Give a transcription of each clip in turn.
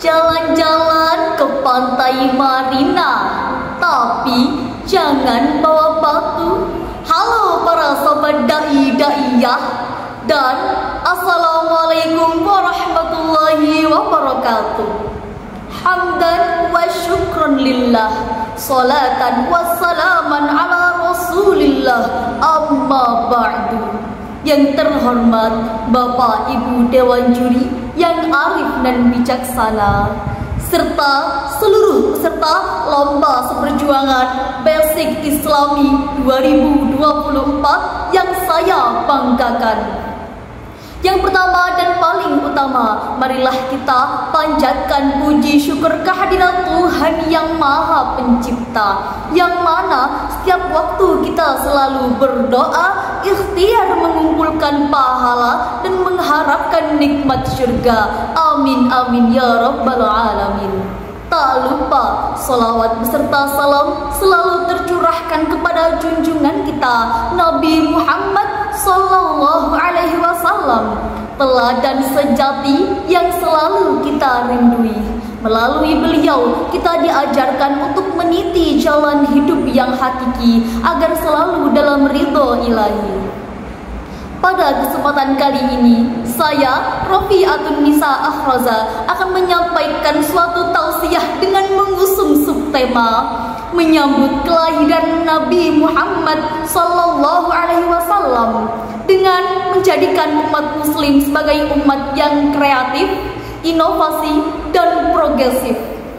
jalan-jalan ke pantai Marina, tapi jangan bawa batu. Halo para sobat da'i-da'iyah, dan assalamualaikum warahmatullahi wabarakatuh. Hamdan wa syukran lillah, salatan wa salaman ala rasulillah, amma ba'du. Yang terhormat Bapak Ibu Dewan Juri yang arif dan bijaksana, serta seluruh peserta Lomba Seperjuangan Basic Islami 2024 yang saya banggakan. Yang pertama dan paling utama, marilah kita panjatkan puji syukur kehadirat Tuhan yang Maha Pencipta, yang mana setiap waktu kita selalu berdoa, ikhtiar mengumpulkan pahala dan mengharapkan nikmat surga. Amin amin ya rabbal alamin. Tak lupa salawat beserta salam selalu tercurahkan kepada junjungan kita Nabi Muhammad Sallallahu Alaihi Wasallam, teladan sejati yang selalu kita rindui. Melalui beliau kita diajarkan untuk meniti jalan hidup yang hakiki agar selalu dalam ridho ilahi. Pada kesempatan kali ini, saya, Rofiatun Nisa Ahraza, akan menyampaikan suatu tausiah dengan mengusung subtema menyambut kelahiran Nabi Muhammad Sallallahu Alaihi Wasallam dengan menjadikan umat Muslim sebagai umat yang kreatif, inovasi, dan progresif.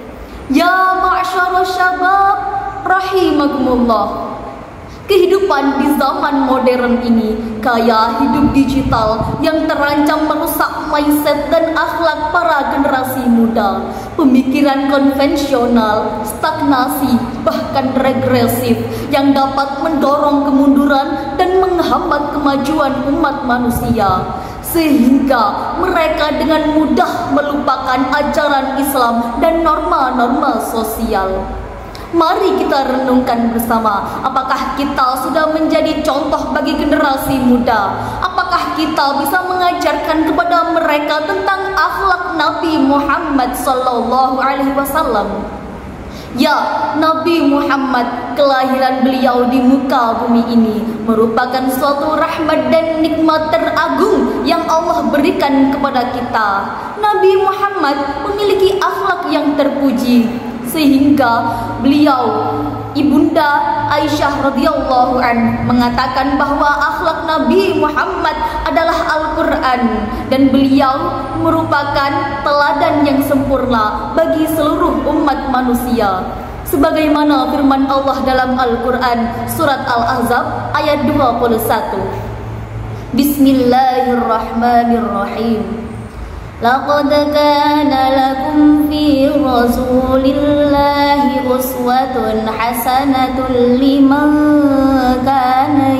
Ya ma'syarul syabab rahimakumullah. Kehidupan di zaman modern ini kaya hidup digital yang terancam merusak mindset dan akhlak para generasi muda. Pemikiran konvensional, stagnasi, bahkan regresif yang dapat mendorong kemunduran dan menghambat kemajuan umat manusia, sehingga mereka dengan mudah melupakan ajaran Islam dan norma-norma sosial. Mari kita renungkan bersama, apakah kita sudah menjadi contoh bagi generasi muda? Apakah kita bisa mengajarkan kepada mereka tentang akhlak Nabi Muhammad Sallallahu Alaihi Wasallam? Ya, Nabi Muhammad, kelahiran beliau di muka bumi ini merupakan suatu rahmat dan nikmat teragung yang Allah berikan kepada kita. Nabi Muhammad memiliki akhlak yang terpuji, sehingga beliau, Ibunda Aisyah radhiyallahu an, mengatakan bahwa akhlak Nabi Muhammad adalah Al-Quran dan beliau merupakan teladan yang sempurna bagi seluruh umat manusia. Sebagaimana firman Allah dalam Al-Quran surat Al-Ahzab ayat 21. Bismillahirrahmanirrahim. Laqad kana lakum fi rasulillahi uswatun hasanatun liman kana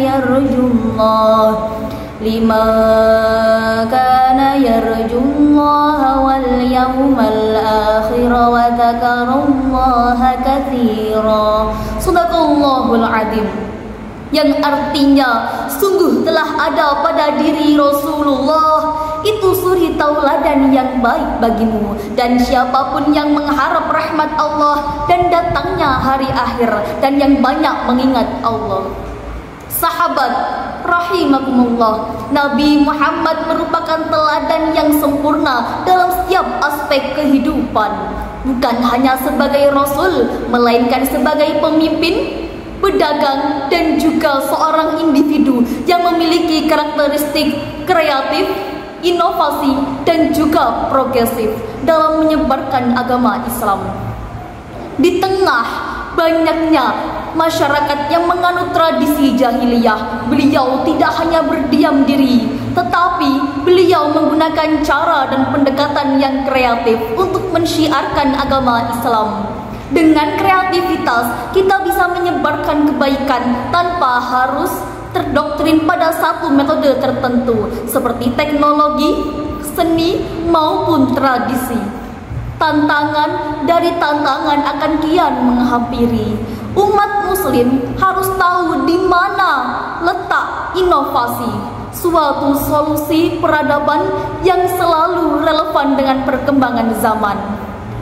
yarjullaha wal yawmal akhir wa dzakarallaha katsira. Shadaqallahul adzim. Yang artinya sungguh telah ada pada diri Rasulullah itu suri tauladan yang baik bagimu, dan siapapun yang mengharap rahmat Allah dan datangnya hari akhir dan yang banyak mengingat Allah. Sahabat rahimakumullah, Nabi Muhammad merupakan teladan yang sempurna dalam setiap aspek kehidupan, bukan hanya sebagai Rasul, melainkan sebagai pemimpin, pedagang, dan juga seorang individu yang memiliki karakteristik kreatif, inovasi, dan juga progresif dalam menyebarkan agama Islam. Di tengah banyaknya masyarakat yang menganut tradisi jahiliyah, beliau tidak hanya berdiam diri, tetapi beliau menggunakan cara dan pendekatan yang kreatif untuk mensyiarkan agama Islam. Dengan kreativitas, kita bisa menyebarkan kebaikan tanpa harus terdoktrin pada satu metode tertentu, seperti teknologi, seni, maupun tradisi. Tantangan dari tantangan akan kian menghampiri. Umat muslim harus tahu di mana letak inovasi, suatu solusi peradaban yang selalu relevan dengan perkembangan zaman.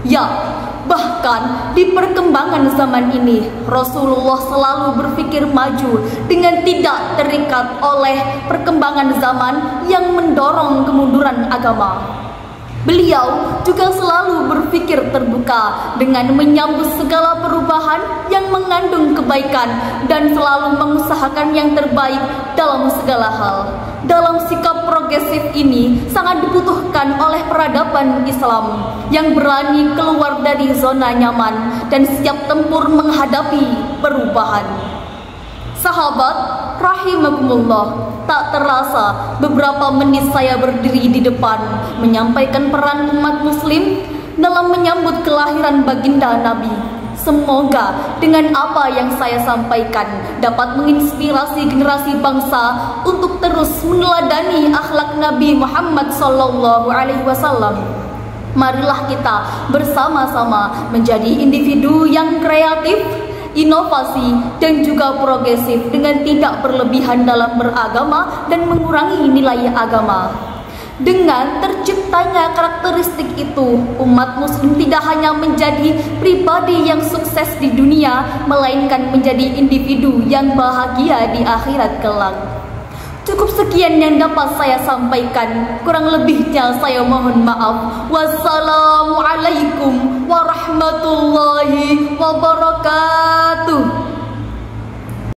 Ya, bahkan di perkembangan zaman ini, Rasulullah selalu berpikir maju dengan tidak terikat oleh perkembangan zaman yang mendorong kemunduran agama. Beliau juga selalu berpikir terbuka dengan menyambut segala perubahan yang mengandung kebaikan dan selalu mengusahakan yang terbaik dalam segala hal. Dalam sikap progresif ini sangat dibutuhkan oleh peradaban Islam yang berani keluar dari zona nyaman dan siap tempur menghadapi perubahan. Sahabat rahimakumullah, tak terasa beberapa menit saya berdiri di depan menyampaikan peran umat muslim dalam menyambut kelahiran baginda Nabi. Semoga dengan apa yang saya sampaikan dapat menginspirasi generasi bangsa untuk terus meneladani akhlak Nabi Muhammad SAW. Marilah kita bersama-sama menjadi individu yang kreatif, inovasi, dan juga progresif dengan tidak berlebihan dalam beragama dan mengurangi nilai agama. Dengan terciptanya karakteristik itu, umat muslim tidak hanya menjadi pribadi yang sukses di dunia, melainkan menjadi individu yang bahagia di akhirat kelak. Cukup sekian yang dapat saya sampaikan. Kurang lebihnya saya mohon maaf. Wassalamualaikum warahmatullahi wabarakatuh.